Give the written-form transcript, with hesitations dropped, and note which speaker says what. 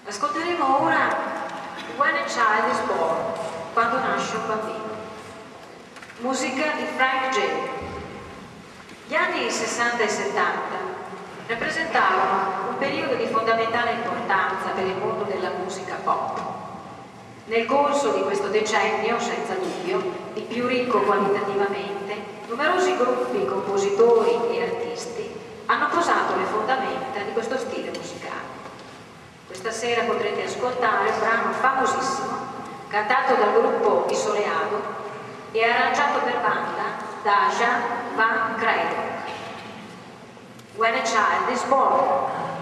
Speaker 1: Ascolteremo ora When a Child is Born, quando nasce un bambino. Musica di Frank J. Gli anni 60 e 70 rappresentavano un periodo di fondamentale importanza per il mondo della musica pop. Nel corso di questo decennio, senza dubbio, il più ricco qualitativamente, numerosi gruppi, compositori e artisti hanno posato le fondamenta di questo stile musicale. Questa sera potrete ascoltare un brano famosissimo, cantato dal gruppo I Soleado e arrangiato per banda da Jan van Creydock. When a Child is Born.